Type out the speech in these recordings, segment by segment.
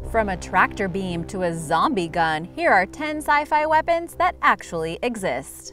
From a tractor beam to a zombie gun, here are 10 sci-fi weapons that actually exist.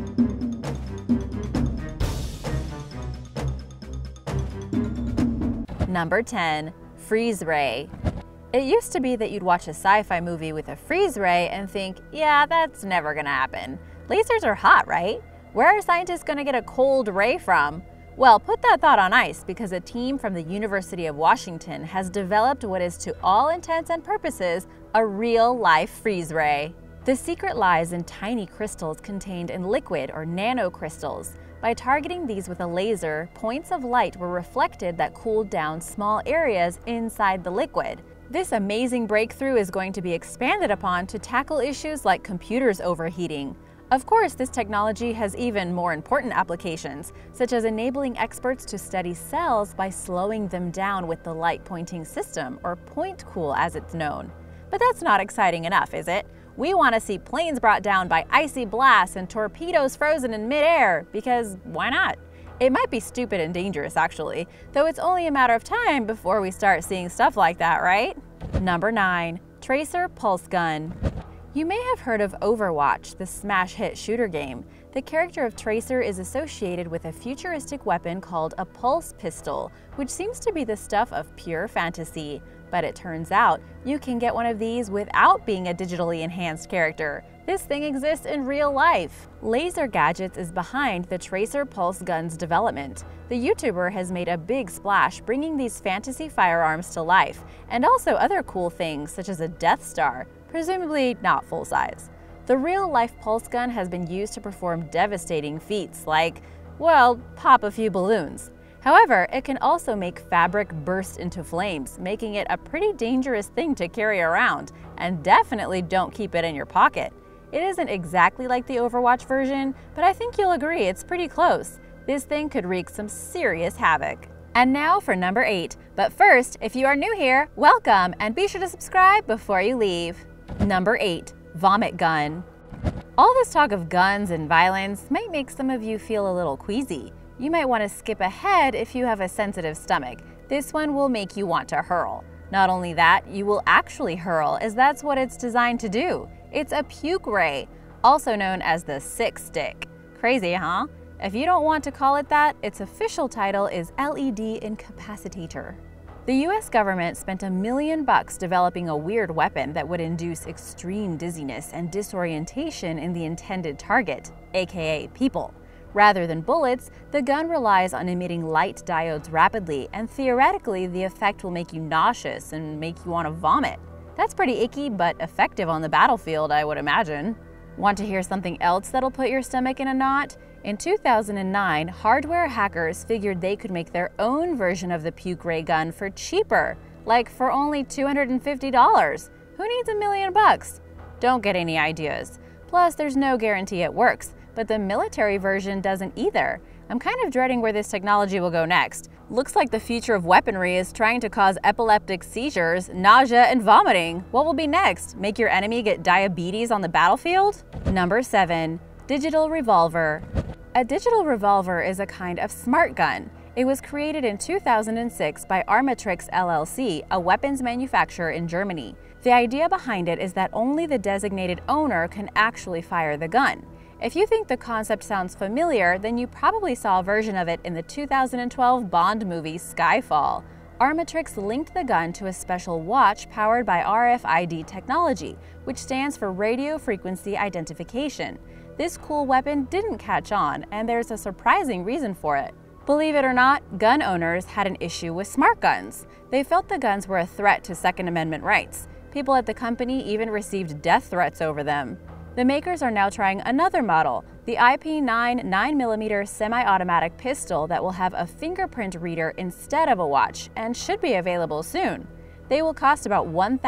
Number 10. Freeze ray. It used to be that you'd watch a sci-fi movie with a freeze ray and think, yeah, that's never gonna happen. Lasers are hot, right? Where are scientists gonna get a cold ray from? Well, put that thought on ice because a team from the University of Washington has developed what is to all intents and purposes a real-life freeze ray. The secret lies in tiny crystals contained in liquid or nanocrystals. By targeting these with a laser, points of light were reflected that cooled down small areas inside the liquid. This amazing breakthrough is going to be expanded upon to tackle issues like computers overheating. Of course, this technology has even more important applications, such as enabling experts to study cells by slowing them down with the light pointing system, or point cool as it's known. But that's not exciting enough, is it? We want to see planes brought down by icy blasts and torpedoes frozen in midair, because why not? It might be stupid and dangerous actually, though it's only a matter of time before we start seeing stuff like that, right? Number 9. Tracer Pulse Gun. You may have heard of Overwatch, the smash hit shooter game. The character of Tracer is associated with a futuristic weapon called a pulse pistol, which seems to be the stuff of pure fantasy. But it turns out you can get one of these without being a digitally enhanced character. This thing exists in real life. Laser Gadgets is behind the Tracer Pulse Gun's development. The YouTuber has made a big splash bringing these fantasy firearms to life, and also other cool things such as a Death Star, presumably not full-size. The real-life pulse gun has been used to perform devastating feats like, well, pop a few balloons. However, it can also make fabric burst into flames, making it a pretty dangerous thing to carry around, and definitely don't keep it in your pocket. It isn't exactly like the Overwatch version, but I think you'll agree it's pretty close. This thing could wreak some serious havoc. And now for number 8. But first, if you are new here, welcome, and be sure to subscribe before you leave. Number 8. Vomit Gun. All this talk of guns and violence might make some of you feel a little queasy. You might want to skip ahead if you have a sensitive stomach. This one will make you want to hurl. Not only that, you will actually hurl, as that's what it's designed to do. It's a puke ray, also known as the sick stick. Crazy, huh? If you don't want to call it that, its official title is LED incapacitator. The US government spent $1 million developing a weird weapon that would induce extreme dizziness and disorientation in the intended target, aka people. Rather than bullets, the gun relies on emitting light diodes rapidly, and theoretically the effect will make you nauseous and make you want to vomit. That's pretty icky but effective on the battlefield, I would imagine. Want to hear something else that'll put your stomach in a knot? In 2009, hardware hackers figured they could make their own version of the puke ray gun for cheaper, like for only $250. Who needs $1 million? Don't get any ideas. Plus, there's no guarantee it works, but the military version doesn't either. I'm kind of dreading where this technology will go next. Looks like the future of weaponry is trying to cause epileptic seizures, nausea, and vomiting. What will be next? Make your enemy get diabetes on the battlefield? Number 7. Digital Revolver. A digital revolver is a kind of smart gun. It was created in 2006 by Armatrix LLC, a weapons manufacturer in Germany. The idea behind it is that only the designated owner can actually fire the gun. If you think the concept sounds familiar, then you probably saw a version of it in the 2012 Bond movie Skyfall. Armatrix linked the gun to a special watch powered by RFID technology, which stands for radio frequency identification. This cool weapon didn't catch on, and there's a surprising reason for it. Believe it or not, gun owners had an issue with smart guns. They felt the guns were a threat to Second Amendment rights. People at the company even received death threats over them. The makers are now trying another model, the IP9 9mm semi-automatic pistol that will have a fingerprint reader instead of a watch and should be available soon. They will cost about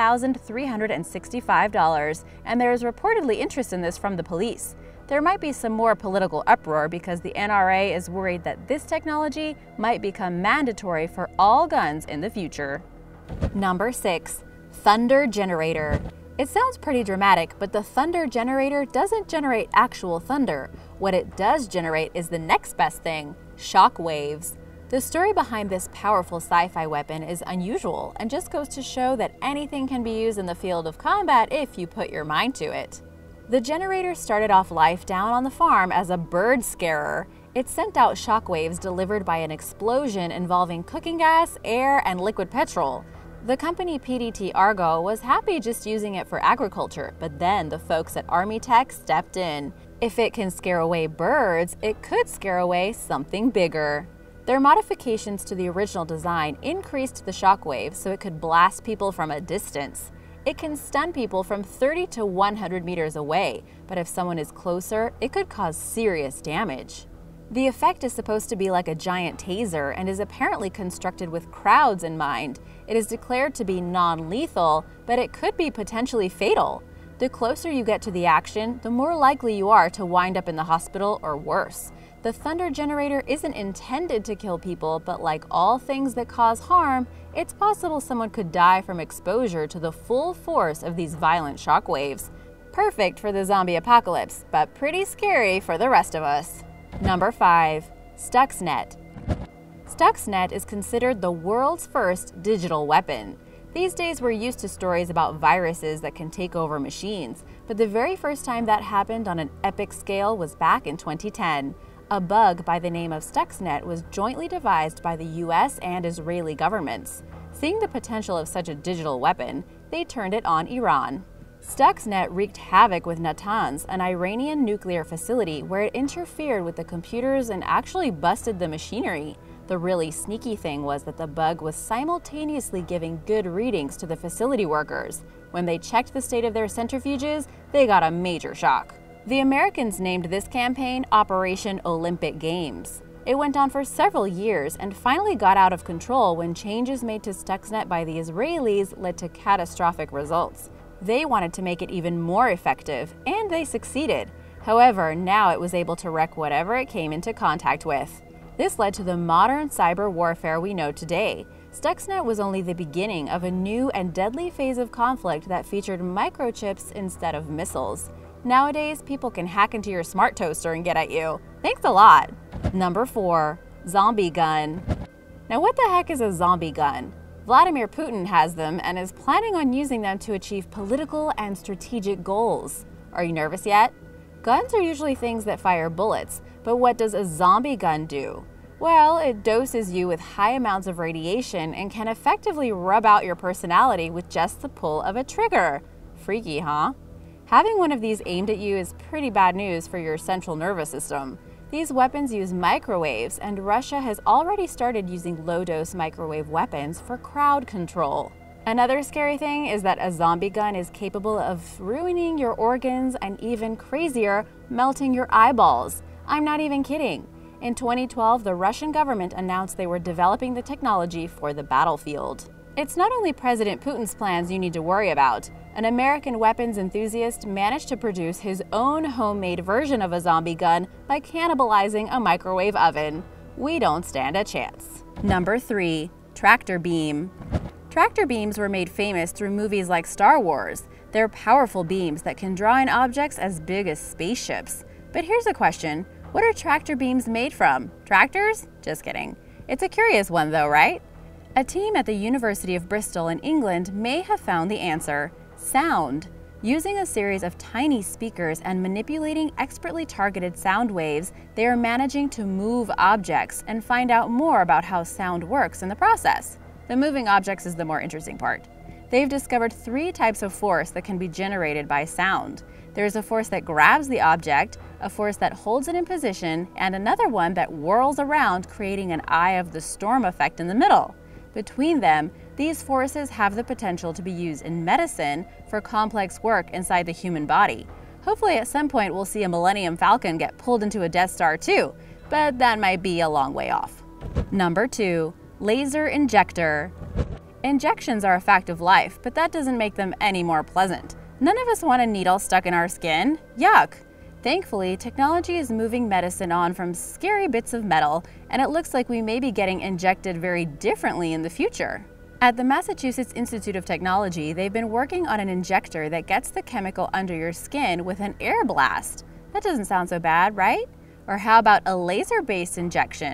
$1,365, and there is reportedly interest in this from the police. There might be some more political uproar because the NRA is worried that this technology might become mandatory for all guns in the future. Number 6. Thunder Generator. It sounds pretty dramatic, but the thunder generator doesn't generate actual thunder. What it does generate is the next best thing, shock waves. The story behind this powerful sci-fi weapon is unusual and just goes to show that anything can be used in the field of combat if you put your mind to it. The generator started off life down on the farm as a bird scarer. It sent out shockwaves delivered by an explosion involving cooking gas, air, and liquid petrol. The company PDT Argo was happy just using it for agriculture, but then the folks at Army Tech stepped in. If it can scare away birds, it could scare away something bigger. Their modifications to the original design increased the shockwave so it could blast people from a distance. It can stun people from 30 to 100 meters away, but if someone is closer, it could cause serious damage. The effect is supposed to be like a giant taser and is apparently constructed with crowds in mind. It is declared to be non-lethal, but it could be potentially fatal. The closer you get to the action, the more likely you are to wind up in the hospital or worse. The thunder generator isn't intended to kill people, but like all things that cause harm, it's possible someone could die from exposure to the full force of these violent shockwaves. Perfect for the zombie apocalypse, but pretty scary for the rest of us. Number 5. Stuxnet. Stuxnet is considered the world's first digital weapon. These days we're used to stories about viruses that can take over machines, but the very first time that happened on an epic scale was back in 2010. A bug by the name of Stuxnet was jointly devised by the US and Israeli governments. Seeing the potential of such a digital weapon, they turned it on Iran. Stuxnet wreaked havoc with Natanz, an Iranian nuclear facility, where it interfered with the computers and actually busted the machinery. The really sneaky thing was that the bug was simultaneously giving good readings to the facility workers. When they checked the state of their centrifuges, they got a major shock. The Americans named this campaign Operation Olympic Games. It went on for several years and finally got out of control when changes made to Stuxnet by the Israelis led to catastrophic results. They wanted to make it even more effective, and they succeeded. However, now it was able to wreck whatever it came into contact with. This led to the modern cyber warfare we know today. Stuxnet was only the beginning of a new and deadly phase of conflict that featured microchips instead of missiles. Nowadays, people can hack into your smart toaster and get at you. Thanks a lot. Number 4. Zombie gun. Now what the heck is a zombie gun? Vladimir Putin has them and is planning on using them to achieve political and strategic goals. Are you nervous yet? Guns are usually things that fire bullets, but what does a zombie gun do? Well, it doses you with high amounts of radiation and can effectively rub out your personality with just the pull of a trigger. Freaky, huh? Having one of these aimed at you is pretty bad news for your central nervous system. These weapons use microwaves, and Russia has already started using low-dose microwave weapons for crowd control. Another scary thing is that a zombie gun is capable of ruining your organs and, even crazier, melting your eyeballs. I'm not even kidding. In 2012, the Russian government announced they were developing the technology for the battlefield. It's not only President Putin's plans you need to worry about. An American weapons enthusiast managed to produce his own homemade version of a zombie gun by cannibalizing a microwave oven. We don't stand a chance. Number 3. Tractor beam. Tractor beams were made famous through movies like Star Wars. They're powerful beams that can draw in objects as big as spaceships. But here's a question. What are tractor beams made from? Tractors? Just kidding. It's a curious one though, right? A team at the University of Bristol in England may have found the answer: sound. Using a series of tiny speakers and manipulating expertly targeted sound waves, they are managing to move objects and find out more about how sound works in the process. The moving objects is the more interesting part. They've discovered 3 types of force that can be generated by sound. There's a force that grabs the object, a force that holds it in position, and another one that whirls around, creating an eye of the storm effect in the middle. Between them, these forces have the potential to be used in medicine for complex work inside the human body. Hopefully at some point we'll see a Millennium Falcon get pulled into a Death Star too, but that might be a long way off. Number 2. Laser injector. Injections are a fact of life, but that doesn't make them any more pleasant. None of us want a needle stuck in our skin. Yuck! Thankfully, technology is moving medicine on from scary bits of metal, and it looks like we may be getting injected very differently in the future. At the Massachusetts Institute of Technology, they've been working on an injector that gets the chemical under your skin with an air blast. That doesn't sound so bad, right? Or how about a laser-based injection?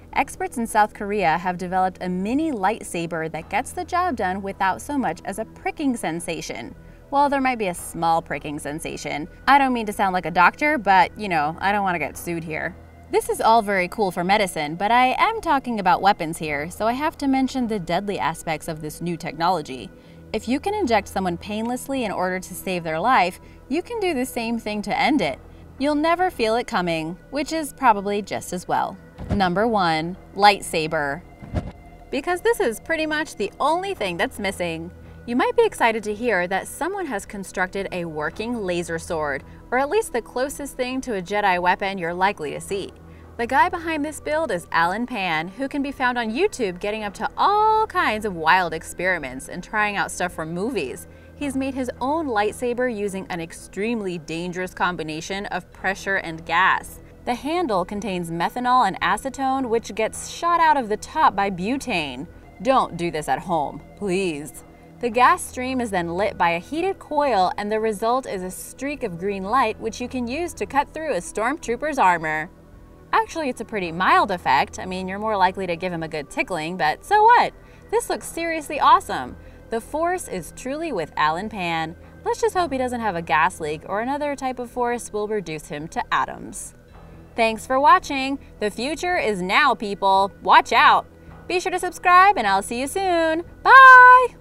experts in South Korea have developed a mini lightsaber that gets the job done without so much as a pricking sensation. Well, there might be a small pricking sensation. I don't mean to sound like a doctor, but I don't want to get sued here. This is all very cool for medicine, but I am talking about weapons here, so I have to mention the deadly aspects of this new technology. If you can inject someone painlessly in order to save their life, you can do the same thing to end it. You'll never feel it coming, which is probably just as well. Number 1, lightsaber. Because this is pretty much the only thing that's missing. You might be excited to hear that someone has constructed a working laser sword, or at least the closest thing to a Jedi weapon you're likely to see. The guy behind this build is Alan Pan, who can be found on YouTube getting up to all kinds of wild experiments and trying out stuff from movies. He's made his own lightsaber using an extremely dangerous combination of pressure and gas. The handle contains methanol and acetone, which gets shot out of the top by butane. Don't do this at home, please. The gas stream is then lit by a heated coil, and the result is a streak of green light which you can use to cut through a stormtrooper's armor. Actually, it's a pretty mild effect. I mean, you're more likely to give him a good tickling, but so what? This looks seriously awesome. The Force is truly with Alan Pan. Let's just hope he doesn't have a gas leak or another type of force will reduce him to atoms. Thanks for watching. The future is now, people. Watch out. Be sure to subscribe and I'll see you soon. Bye!